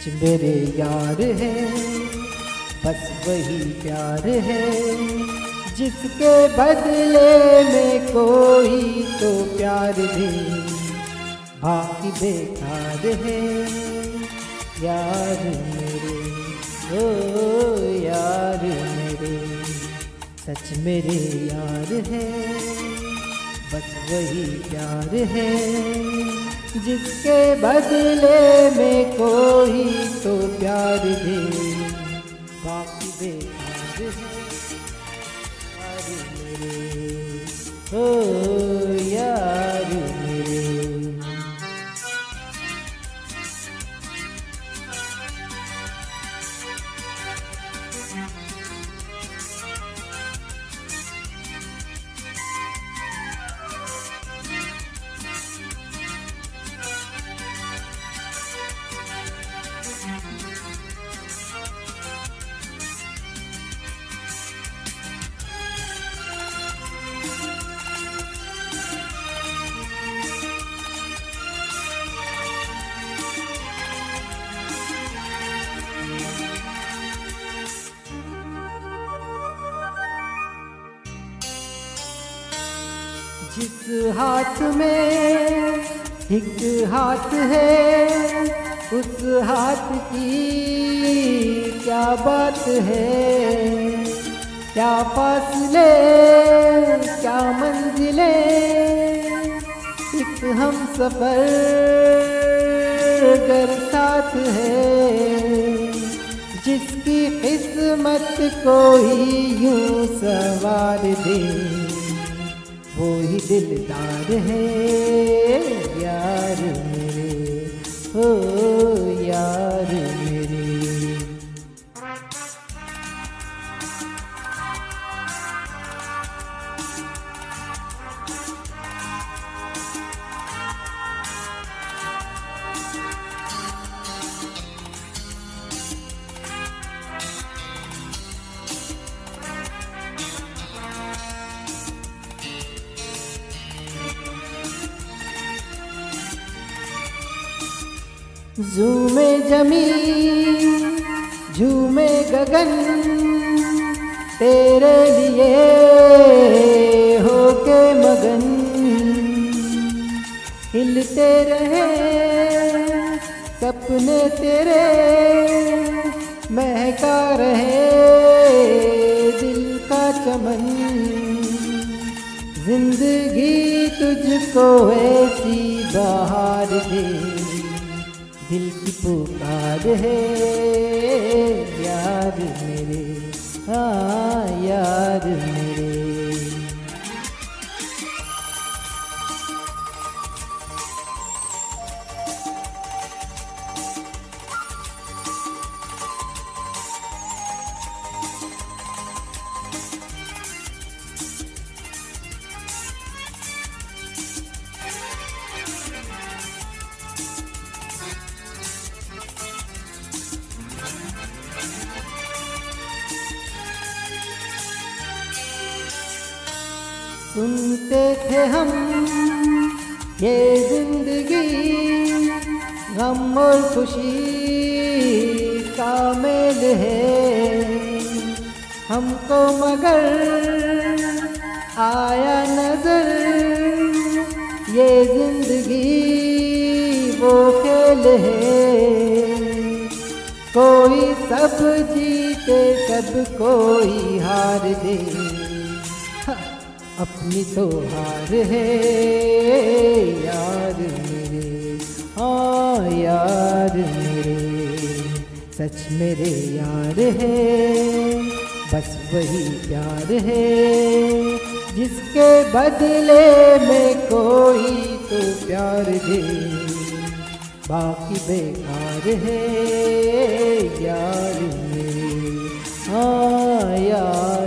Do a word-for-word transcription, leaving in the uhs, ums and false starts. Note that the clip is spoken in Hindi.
सच मेरे यार है, बस वही प्यार है जिसके बदले में कोई तो प्यार दे, बाकी बेकार है यार मेरे, ओ यार मेरे। सच मेरे यार है, बस वही प्यार है जिसके बदले में कोई तो प्यार दे, बाकी बेकार है यार मेरे, ओ यार मेरे। जिस हाथ में एक हाथ है, उस हाथ की क्या बात है, क्या फासले क्या मंजिलें, एक हम सफर गर साथ है, जिसकी किस्मत कोई यूं सवार दे, वो ही दिलदार है यार मेरे, ओ यार मेरे। झूमे जमीन झूमे गगन तेरे लिए होके मगन, हिलते रहे सपने तेरे, महका रहे दिल का चमन, जिंदगी तुझको ऐसी बहार दे, दिल की पुकार है यार मेरे, हाँ यार मेरे। सुनते थे हम ये जिंदगी गम और खुशी का मेल है, हमको मगर आया नजर ये जिंदगी वो खेल है, कोई सब जीते सब कोई हार दे, अपनी तो हार है यार मेरे, हाँ यार मेरे। सच मेरे यार है, बस वही प्यार है जिसके बदले में कोई तो प्यार दे, बाकी बेकार है यार मेरे, हाँ यार।